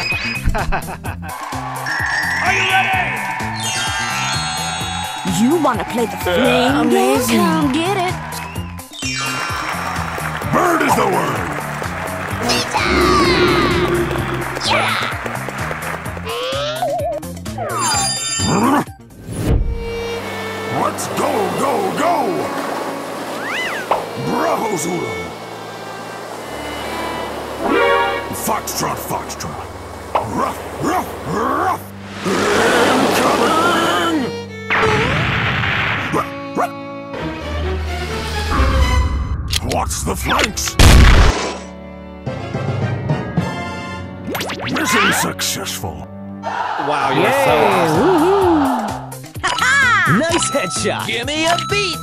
Are you ready? You want to play the flame? Amazing. Come get it. Bird is the word. Let's go, go, go! Bravo, Zulu! Foxtrot, Foxtrot! Ruff, ruff, ruff! Incoming! What's the flanks? Mission successful! Wow, you're so awesome. Nice headshot. Give me a beat.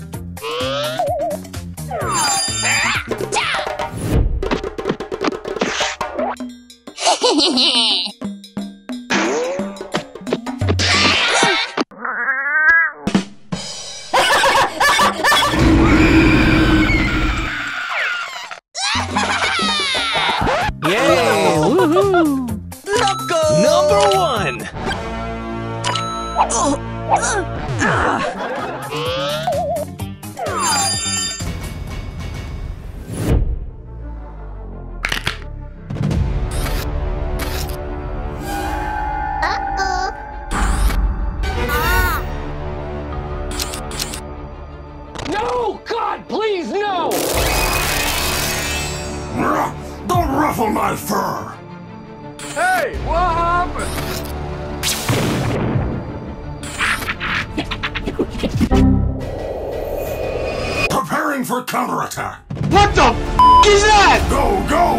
Yay! Woohoo! Loco! Number one! No! God, please, no! Don't ruffle my fur! Hey, what happened? Preparing for counterattack! What the f*** is that? Go, go!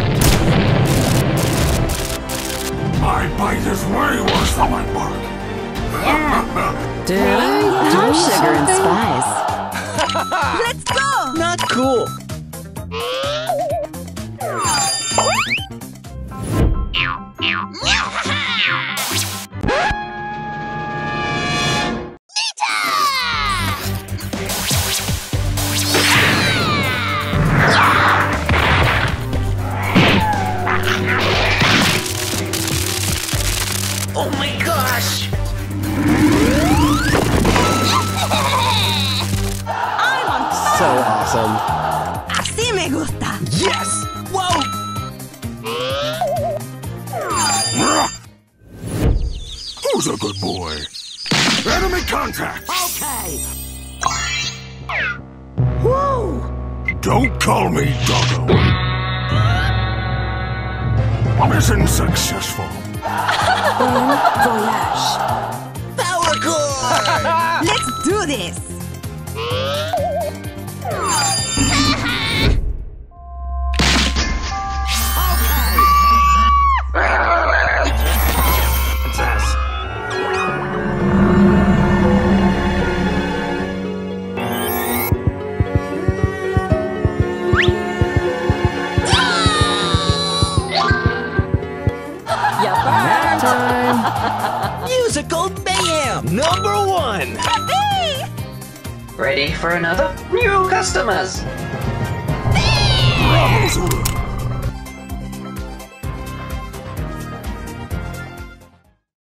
My bite is way worse than my bark! Did I do Sugar and spice? Let's go. Not cool. Oh my gosh! I'm on fire. So awesome. Así me gusta. Yes! Whoa! Who's a good boy? Enemy contact! Okay. Woo! Don't call me Doggo! Mission successful! Bon voyage. Power core! Let's do this. Musical mayhem! Number one! Ready for another? New customers! Bravo, Zulu!